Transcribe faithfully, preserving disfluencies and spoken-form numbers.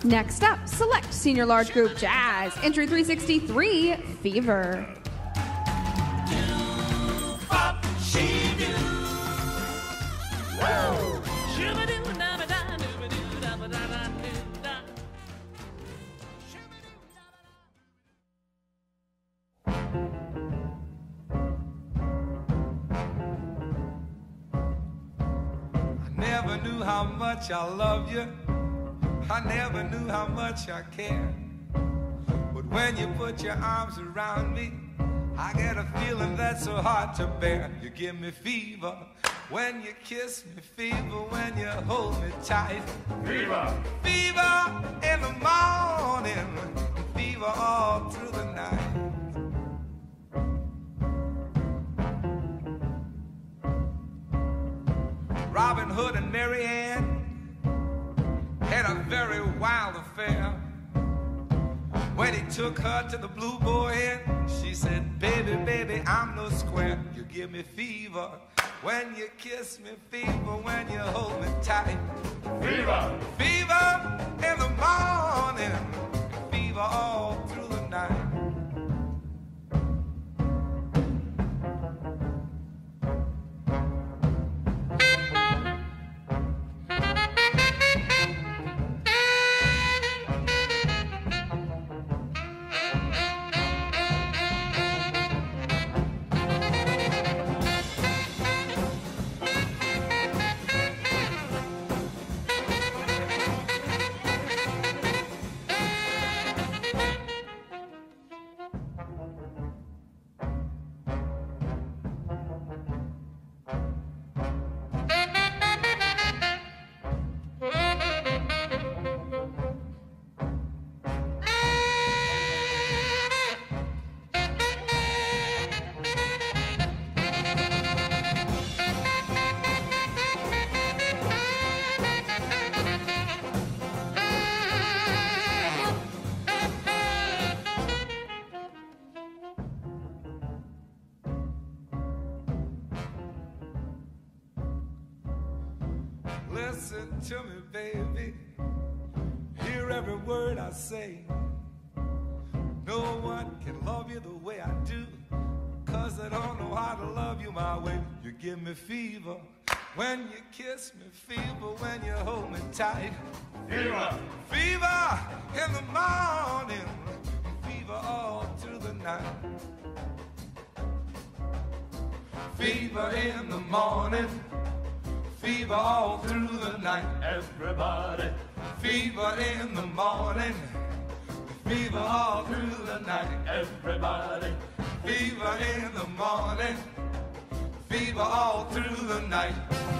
Next up, select senior large group jazz, entry three sixty-three, Fever. Never knew how much I love you. I never knew how much I care. But when you put your arms around me, I get a feeling that's so hard to bear. You give me fever when you kiss me, fever when you hold me tight. Fever! Fever in the morning, fever all through the night. Robin Hood and Mary Ann had a very wild affair. When he took her to the Blue Boy Inn, she said, baby, baby, I'm no square. You give me fever when you kiss me, fever when you hold me tight. Fever! Fever in the morning, fever all through the night. Listen to me, baby. Hear every word I say. No one can love you the way I do, 'cause I don't know how to love you my way. You give me fever when you kiss me, fever when you hold me tight. Fever! Fever in the morning, fever all through the night. Fever in the morning, fever all through the night. Everybody! Fever in the morning, fever all through the night. Everybody! Fever in the morning, fever all through the night.